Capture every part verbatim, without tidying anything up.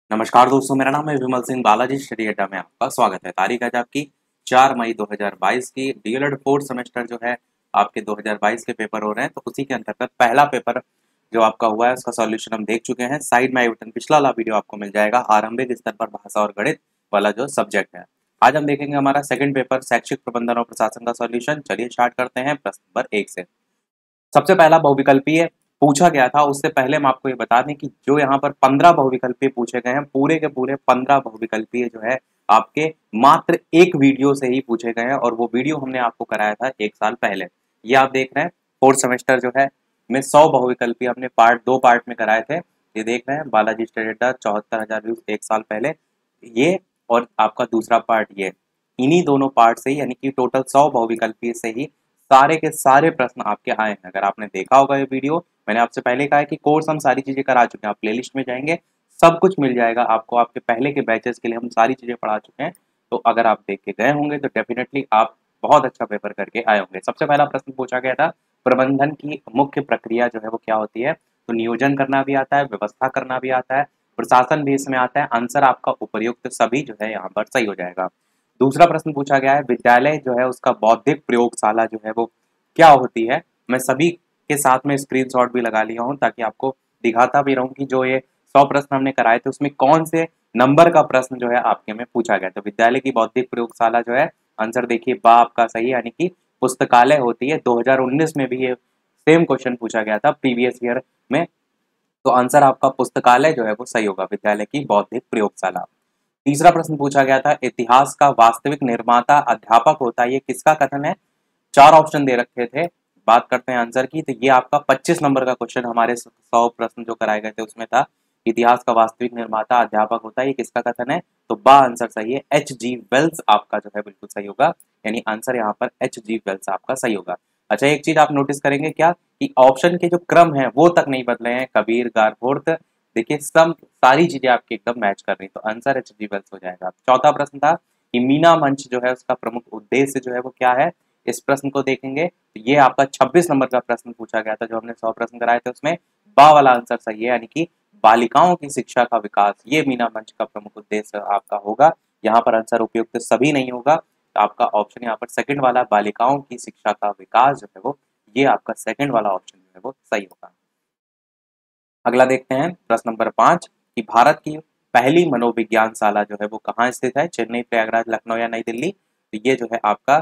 नमस्कार दोस्तों, मेरा नाम है विमल सिंह बालाजी। स्टडी अड्डा में आपका स्वागत है। तारीख आज आपकी चार मई दो हज़ार बाईस की। डीएलएड फोर्थ सेमेस्टर जो है आपके दो हज़ार बाईस के पेपर हो रहे हैं, तो उसी के अंतर्गत पहला पेपर जो आपका हुआ है उसका सॉल्यूशन हम देख चुके हैं। साइड में आई बटन पिछला वाला वीडियो आपको मिल जाएगा, आरंभिक स्तर पर भाषा और गणित वाला जो सब्जेक्ट है। आज हम देखेंगे हमारा सेकंड पेपर शैक्षिक प्रबंधन और प्रशासन का सॉल्यूशन। चलिए स्टार्ट करते हैं प्रश्न नंबर एक से। सबसे पहला बहुविकल्पीय पूछा गया था। उससे पहले हम आपको ये बता दें कि जो यहाँ पर पंद्रह बहुविकल्पीय पूछे गए हैं, पूरे के पूरे पंद्रह बहुविकल्पीय जो है आपके मात्र एक वीडियो से ही पूछे गए हैं, और वो वीडियो हमने आपको कराया था एक साल पहले। ये आप देख रहे हैं फोर्थ सेमेस्टर जो है में सौ बहुविकल्पीय हमने पार्ट दो पार्ट में कराए थे। ये देख रहे हैं बालाजी स्टडी अड्डा, चौहत्तर हजार व्यूज एक साल पहले ये, और आपका दूसरा पार्ट ये। इन्हीं दोनों पार्ट से ही यानी कि टोटल सौ बहुविकल्पीय से ही सारे के सारे प्रश्न आपके आए हैं। अगर आपने देखा होगा ये वीडियो, मैंने आपसे पहले कहा है कि कोर्स हम सारी चीजें करा चुके हैं। आप प्लेलिस्ट में जाएंगे, सब कुछ मिल जाएगा आपको। आपके पहले के बैचेस के लिए हम सारी चीजें पढ़ा चुके हैं। तो अगर आप देख के गए होंगे तो डेफिनेटली आप बहुत अच्छा पेपर करके आए होंगे। सबसे पहला प्रश्न पूछा गया था, प्रबंधन की मुख्य प्रक्रिया जो है वो क्या होती है? तो नियोजन करना भी आता है, व्यवस्था करना भी आता है, प्रशासन भी इसमें आता है। आंसर आपका उपर्युक्त सभी जो है यहाँ पर सही हो जाएगा। दूसरा प्रश्न पूछा गया है, विद्यालय जो है उसका बौद्धिक प्रयोगशाला जो है वो क्या होती है? मैं सभी के साथ में स्क्रीनशॉट भी लगा लिया हूँ ताकि आपको दिखाता भी रहूं कि जो ये सौ प्रश्न हमने कराए थे उसमें कौन से नंबर का प्रश्न जो है आपके में पूछा गया। तो विद्यालय की बौद्धिक प्रयोगशाला जो है, आंसर देखिए बा आपका सही, यानी कि पुस्तकालय होती है। दो हज़ार उन्नीस में भी ये सेम क्वेश्चन पूछा गया था प्रीवियस ईयर में। तो आंसर आपका पुस्तकालय जो है वो सही होगा, विद्यालय की बौद्धिक प्रयोगशाला। तीसरा प्रश्न पूछा गया था, इतिहास का वास्तविक निर्माता अध्यापक होता है, ये किसका कथन है? चार ऑप्शन दे रखे थे। बात करते हैं आंसर की, तो ये आपका पच्चीस नंबर का क्वेश्चन हमारे सौ प्रश्न जो कराए गए थे उसमें था। इतिहास का वास्तविक निर्माता अध्यापक होता है, ये किसका कथन है? तो बा आंसर सही है, एच जी वेल्स आपका जो है बिल्कुल सही होगा। यानी आंसर यहाँ पर एच जी वेल्स आपका सही होगा। अच्छा, एक चीज आप नोटिस करेंगे क्या कि ऑप्शन के जो क्रम है वो तक नहीं बदले हैं। कबीर, गारफोर्थ, देखिए सब सारी चीजें आपकी एकदम मैच कर रही, तो आंसर एच जी वेल्स हो जाएगा। चौथा प्रश्न था कि मीना मंच जो है उसका प्रमुख उद्देश्य जो है वो क्या है? इस प्रश्न को देखेंगे तो ये आपका छब्बीस नंबर का प्रश्न पूछा गया था। जो हमने सौ प्रश्न कराए थे उसमें बा वाला आंसर सही है, यानी कि बालिकाओं की शिक्षा का विकास, ये मीना मंच का प्रमुख उद्देश्य आपका होगा। यहाँ पर आंसर उपयुक्त सभी नहीं होगा, तो आपका ऑप्शन यहाँ पर सेकंड वाला बालिकाओं की शिक्षा का विकास जो है वो, ये आपका सेकंड वाला ऑप्शन जो है वो सही होगा। अगला देखते हैं प्रश्न नंबर पांच कि भारत की पहली मनोविज्ञानशाला जो है वो कहाँ स्थित है? चेन्नई, प्रयागराज, लखनऊ या नई दिल्ली? तो ये जो है आपका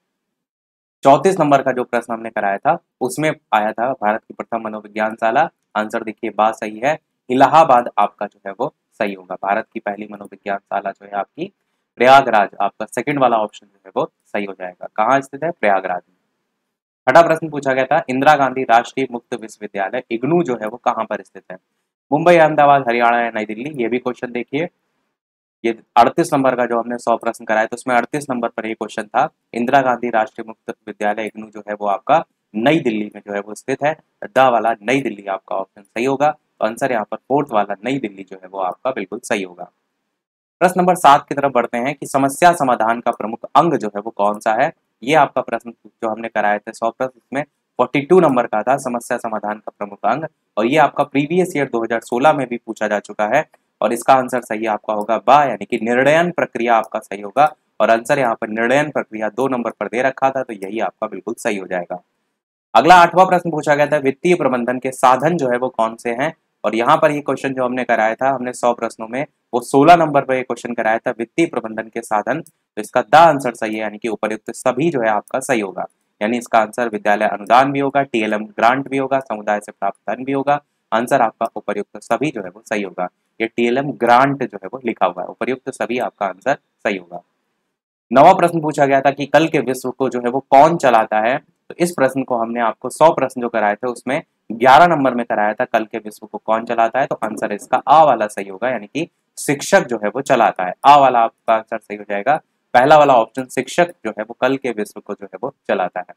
चौंतीस नंबर का जो प्रश्न हमने कराया था उसमें आया था भारत की प्रथम मनोविज्ञानशाला। आंसर देखिए बा सही है, इलाहाबाद आपका जो है वो सही होगा। भारत की पहली मनोविज्ञानशाला जो है आपकी प्रयागराज, आपका सेकंड वाला ऑप्शन जो है वो सही हो जाएगा। कहाँ स्थित है? प्रयागराज में। छठा प्रश्न पूछा गया था, इंदिरा गांधी राष्ट्रीय मुक्त विश्वविद्यालय इग्नू जो है वो कहाँ पर स्थित है? मुंबई, अहमदाबाद, हरियाणा या नई दिल्ली? ये भी क्वेश्चन देखिए, ये अड़तीस नंबर का जो हमने सौ प्रश्न कराया तो उसमें अड़तीस नंबर पर ये क्वेश्चन था। इंदिरा गांधी राष्ट्रीय मुक्त विद्यालय इग्नू जो है वो आपका नई दिल्ली में जो है वो स्थित है। द वाला नई दिल्ली आपका ऑप्शन सही होगा। तो आंसर यहाँ पर फोर्थ वाला नई दिल्ली जो है वो आपका बिल्कुल सही होगा। प्रश्न नंबर सात की तरफ बढ़ते हैं कि समस्या समाधान का प्रमुख अंग जो है वो कौन सा है? ये आपका प्रश्न जो हमने कराए थे सौ प्रश्न, इसमें बयालीस नंबर का था समस्या समाधान का प्रमुख अंग, और ये आपका प्रीवियस ईयर दो हज़ार सोलह में भी पूछा जा चुका है। और इसका आंसर सही आपका होगा बा, यानी कि निर्णयन प्रक्रिया आपका सही होगा। और आंसर यहाँ पर निर्णयन प्रक्रिया दो नंबर पर दे रखा था, तो यही आपका बिल्कुल सही हो जाएगा। अगला आठवां प्रश्न पूछा गया था, वित्तीय प्रबंधन के साधन जो है वो कौन से हैं? और यहाँ पर ये क्वेश्चन जो हमने कराया था, हमने सौ प्रश्नों में वो सोलह नंबर पर ये क्वेश्चन कराया था, वित्तीय प्रबंधन के साधन। तो इसका द आंसर सही है, यानी कि उपर्युक्त सभी जो है आपका सही होगा। यानी इसका आंसर विद्यालय अनुदान भी होगा, टीएलएम ग्रांट भी होगा, समुदाय से प्राप्त धन भी होगा। आंसर आपका उपर्युक्त सभी जो है वो सही होगा। ये टीएलएम ग्रांट जो है वो लिखा हुआ है, उपर्युक्त सभी आपका आंसर सही होगा। नवा प्रश्न पूछा गया था कि कल के विश्व को जो है वो कौन चलाता है? तो इस प्रश्न को हमने आपको सौ प्रश्न जो कराए थे उसमें ग्यारह नंबर में कराया था, कल के विश्व को कौन चलाता है? तो आंसर इसका आ वाला सही होगा, यानी कि शिक्षक जो है वो चलाता है। आ वाला आपका आंसर सही हो जाएगा। पहला वाला ऑप्शन शिक्षक जो है वो कल के विश्व को जो है वो चलाता है।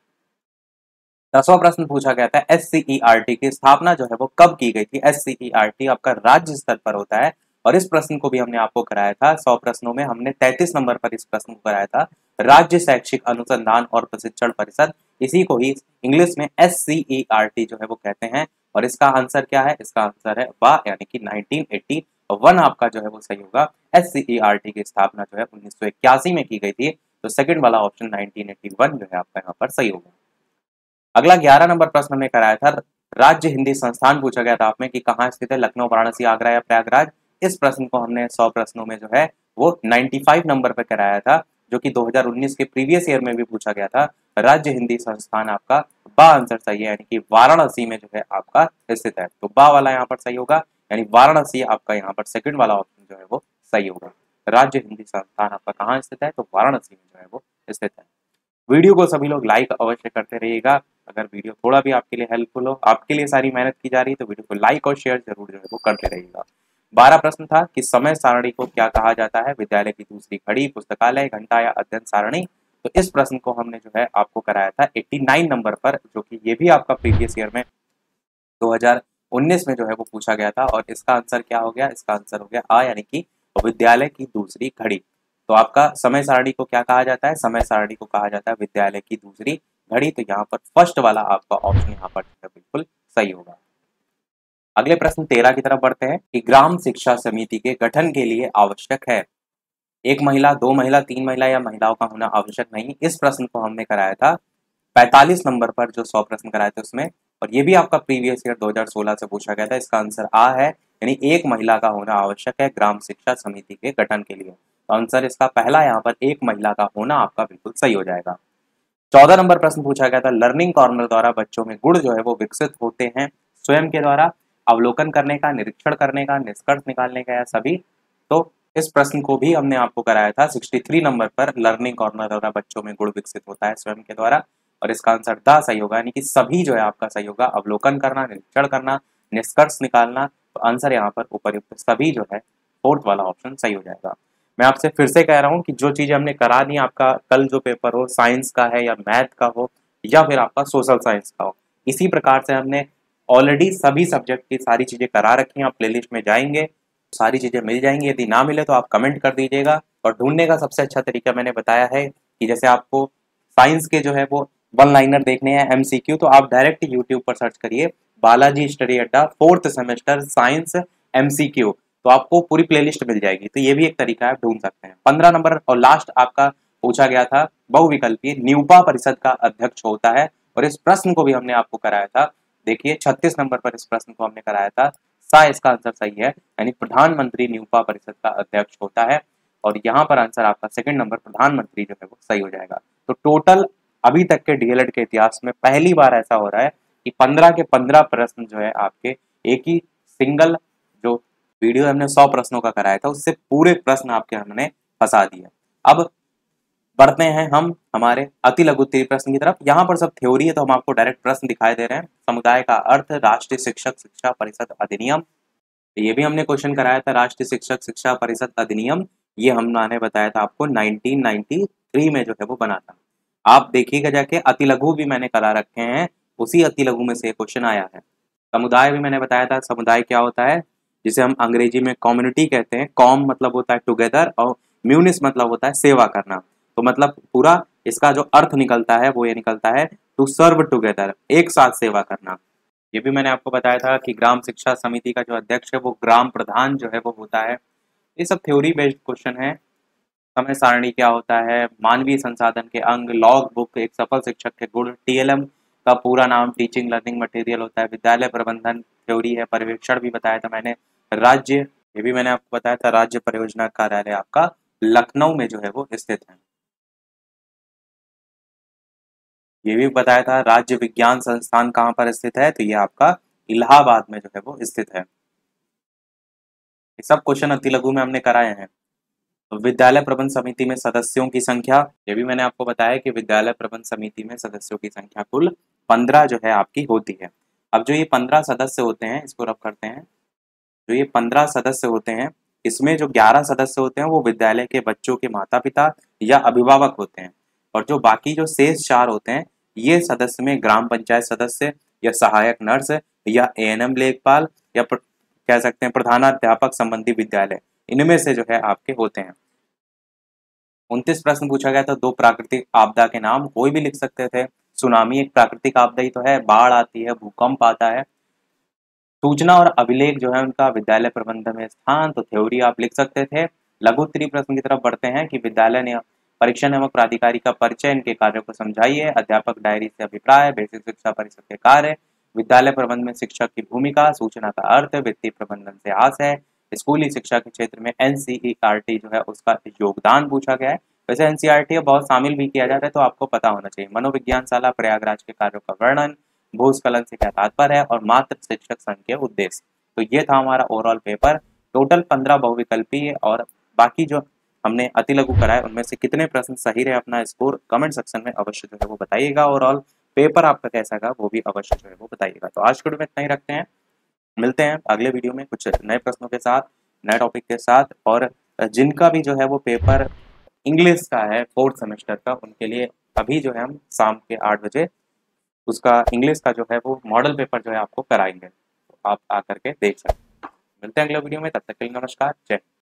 दसवां प्रश्न पूछा गया था, S C E R T की स्थापना जो है वो कब की गई थी? S C E R T आपका राज्य स्तर पर होता है, और इस प्रश्न को भी हमने आपको कराया था सौ प्रश्नों में, हमने तैंतीस नंबर पर इस प्रश्न को कराया था। राज्य शैक्षिक अनुसंधान और प्रशिक्षण परिषद, इसी को ही इंग्लिश में S C E R T जो है वो कहते हैं। और इसका आंसर क्या है? इसका आंसर है बा, यानी कि नाइनटीन एटी वन आपका जो है वो सही होगा। S C E R T की स्थापना जो है उन्नीस सौ इक्यासी में की गई थी, तो सेकंड वाला ऑप्शन नाइनटीन एटी वन जो है आपका यहाँ पर सही होगा। अगला ग्यारह नंबर प्रश्न हमने कराया था, राज्य हिंदी संस्थान पूछा गया था आपने कि कहाँ स्थित है, लखनऊ, वाराणसी, आगरा या प्रयागराज। इस प्रश्न को हमने सौ प्रश्नों में जो है वो पचानवे नंबर पर कराया था, जो कि दो हज़ार उन्नीस के प्रीवियस ईयर में भी पूछा गया था। राज्य हिंदी संस्थान आपका बा आंसर सही है, यानी कि वाराणसी में जो है आपका स्थित है, तो बा वाला यहाँ पर सही होगा, यानी वाराणसी आपका यहाँ पर सेकंड वाला ऑप्शन जो है वो सही होगा। राज्य हिंदी संस्थान आपका कहाँ स्थित है, तो वाराणसी में जो है वो स्थित है। वीडियो को सभी लोग लाइक अवश्य करते रहिएगा। अगर वीडियो थोड़ा भी आपके लिए हेल्पफुल हो, आपके लिए सारी मेहनत की जा रही है, तो वीडियो को लाइक और शेयर जरूर जो है वो करते रहिएगा। बारह प्रश्न था कि समय सारणी को क्या कहा जाता है, विद्यालय की दूसरी घड़ी, पुस्तकालय, घंटा या अध्ययन सारणी। तो इस प्रश्न को हमने जो है आपको कराया था नवासी नंबर पर, जो कि ये भी आपका प्रीवियस ईयर में दो हज़ार उन्नीस में जो है वो पूछा गया था, और इसका आंसर क्या हो गया, इसका आंसर हो गया आ, यानी कि विद्यालय की दूसरी घड़ी। तो आपका समय सारणी को क्या कहा जाता है, समय सारणी को कहा जाता है विद्यालय की दूसरी घड़ी। तो यहाँ पर फर्स्ट वाला आपका ऑप्शन यहाँ पर बिल्कुल सही होगा। अगले प्रश्न तेरह की तरफ बढ़ते हैं कि ग्राम शिक्षा समिति के गठन के लिए आवश्यक है, एक महिला, दो महिला, तीन महिला या महिलाओं का होना आवश्यक नहीं। इस प्रश्न को हमने कराया था पैंतालीस नंबर पर, जो सौ प्रश्न कराए थे उसमें, और ये भी आपका प्रीवियस ईयर दो हज़ार सोलह से पूछा गया था। इसका आंसर आ है, यानी एक महिला का होना आवश्यक है ग्राम शिक्षा समिति के गठन के लिए। तो आंसर इसका पहला यहाँ पर एक महिला का होना आपका बिल्कुल सही हो जाएगा। चौदह नंबर प्रश्न पूछा गया था, लर्निंग कॉर्नर द्वारा बच्चों में गुण जो है वो विकसित होते हैं स्वयं के द्वारा, अवलोकन करने का, निरीक्षण करने का, निष्कर्ष निकालने का या सभी। तो इस प्रश्न को भी हमने आपको कराया था तिरसठ नंबर पर, लर्निंग कॉर्नर द्वारा बच्चों में गुण विकसित होता है स्वयं के द्वारा, और इसका आंसर द सही होगा, यानी कि सभी जो है आपका सही होगा, अवलोकन करना, निरीक्षण करना, निष्कर्ष निकालना। तो आंसर यहाँ पर उपर्युक्त सभी जो है फोर्थ वाला ऑप्शन सही हो जाएगा। मैं आपसे फिर से कह रहा हूँ कि जो चीजें हमने करा दी, आपका कल जो पेपर हो, साइंस का है या मैथ का हो या फिर आपका सोशल साइंस का हो, इसी प्रकार से हमने ऑलरेडी सभी सब्जेक्ट की सारी चीजें करा रखी हैं। आप प्लेलिस्ट में जाएंगे, सारी चीजें मिल जाएंगी। यदि ना मिले तो आप कमेंट कर दीजिएगा। और ढूंढने का सबसे अच्छा तरीका मैंने बताया है कि जैसे आपको साइंस के जो है वो वन लाइनर देखने हैं एमसीक्यू, तो आप डायरेक्ट यूट्यूब पर सर्च करिए Balaji study Adda fourth semester science MCQ, तो आपको पूरी प्लेलिस्ट मिल जाएगी। तो ये भी एक तरीका आप ढूंढ सकते हैं। पंद्रह नंबर और लास्ट आपका पूछा गया था, बहुविकल्पीय न्यूपा परिषद का अध्यक्ष होता है, और इस प्रश्न को भी हमने आपको कराया था। देखिए छत्तीस नंबर पर इस प्रश्न को हमने कराया था, सा इसका आंसर सही है, यानी प्रधानमंत्री न्यूपा परिषद का अध्यक्ष होता है, और यहाँ पर आंसर आपका सेकंड नंबर प्रधानमंत्री जो है वो सही हो जाएगा। तो टोटल अभी तक के डीएलएड के इतिहास में पहली बार ऐसा हो रहा है कि पंद्रह के पंद्रह प्रश्न जो है आपके एक ही सिंगल जो वीडियो हमने सौ प्रश्नों का कराया था उससे पूरे प्रश्न आपके हमने फंसा दिए। अब बढ़ते हैं हम हमारे अति लघु प्रश्न की तरफ। यहाँ पर सब थ्योरी है, तो हम आपको डायरेक्ट प्रश्न दिखाई दे रहे हैं। समुदाय का अर्थ, राष्ट्रीय शिक्षक शिक्षा परिषद अधिनियम, ये भी हमने क्वेश्चन कराया था, राष्ट्रीय शिक्षक शिक्षा परिषद अधिनियम, ये हमने बताया था आपको नाइनटीन नाइंटी थ्री में जो है वो बना था। आप देखिएगा जाके, अति लघु भी मैंने करा रखे हैं, उसी अति लघु में से क्वेश्चन आया है। समुदाय भी मैंने बताया था, समुदाय क्या होता है, जिसे हम अंग्रेजी में कम्युनिटी कहते हैं। कॉम मतलब होता है टुगेदर, और म्यूनिस मतलब होता है सेवा करना। तो मतलब पूरा इसका जो अर्थ निकलता है वो ये निकलता है टू सर्व टुगेदर, एक साथ सेवा करना। ये भी मैंने आपको बताया था कि ग्राम शिक्षा समिति का जो अध्यक्ष है वो ग्राम प्रधान जो है वो होता है। ये सब थ्योरी बेस्ड क्वेश्चन है। समय सारणी क्या होता है, मानवीय संसाधन के अंग, लॉग बुक, एक सफल शिक्षक के गुण, टीएलएम का पूरा नाम टीचिंग लर्निंग मटेरियल होता है, विद्यालय प्रबंधन थ्योरी है, पर्यवेक्षण भी बताया था मैंने, राज्य, ये भी मैंने आपको बताया था, राज्य परियोजना कार्यालय आपका लखनऊ में जो है वो स्थित है। ये भी बताया था राज्य विज्ञान संस्थान कहाँ पर स्थित है, तो ये आपका इलाहाबाद में जो है वो स्थित है। ये सब क्वेश्चन अति लघु में हमने कराए हैं। तो विद्यालय प्रबंध समिति में सदस्यों की संख्या, ये भी मैंने आपको बताया कि विद्यालय प्रबंध समिति में सदस्यों की संख्या कुल पंद्रह जो है आपकी होती है। अब जो ये पंद्रह सदस्य होते हैं, इसको रब करते हैं, जो ये पंद्रह सदस्य होते हैं, इसमें जो ग्यारह सदस्य होते हैं वो विद्यालय के बच्चों के माता पिता या अभिभावक होते हैं, और जो बाकी जो शेष चार होते हैं, ये सदस्य में ग्राम पंचायत सदस्य या सहायक नर्स या एएनएम लेखपाल या कह सकते हैं प्रधानाध्यापक संबंधी विद्यालय, इनमें से जो है आपके होते हैं। उनतीस प्रश्न पूछा गया था, दो प्राकृतिक आपदा के नाम, कोई भी लिख सकते थे। सुनामी एक प्राकृतिक आपदा ही तो है, बाढ़ आती है, भूकंप आता है, सूचना और अभिलेख जो है उनका विद्यालय प्रबंधन में स्थान, तो थ्योरी आप लिख सकते थे। लघु उत्तरीय प्रश्न की तरफ बढ़ते हैं कि विद्यालय ने परीक्षा नियामक प्राधिकारी का परिचय, इनके कार्यों को समझाइए, अध्यापक डायरी से अभिप्राय, बेसिक शिक्षा परिषद के कार्य, विद्यालय प्रबंधन में शिक्षक की भूमिका, सूचना का अर्थ, वित्तीय प्रबंधन से आशय, स्कूली शिक्षा के क्षेत्र में एनसीईआरटी जो है उसका योगदान पूछा गया है। वैसे एनसीईआरटी बहुत शामिल भी किया जाता है तो आपको पता होना चाहिए। मनोविज्ञान शाला प्रयागराज के कार्यों का वर्णन, भूस्खलन से क्या तात्पर्य है, और मात्र शिक्षक संघ के उद्देश्य। तो ये था हमारा ओवरऑल पेपर। टोटल पंद्रह बहुविकल्पीय और बाकी जो हमने अति लघु कराए उनमें से कितने प्रश्न सही रहे, अपना स्कोर कमेंट सेक्शन में अवश्य जो है वो बताइएगा। ओवरऑल पेपर आपका कैसा था वो भी अवश्य जो है वो बताइएगा। तो आज के वीडियो में इतना ही रखते हैं, मिलते हैं अगले वीडियो में कुछ नए प्रश्नों के साथ, नए टॉपिक के साथ। और जिनका भी जो है वो पेपर इंग्लिश का है फोर्थ सेमेस्टर का, उनके लिए अभी जो है हम शाम के आठ बजे उसका इंग्लिश का जो है वो मॉडल पेपर जो है आपको कराएंगे, तो आप आकर के देख सकते हैं। मिलते हैं अगले वीडियो में, तब तक के लिए नमस्कार, जय।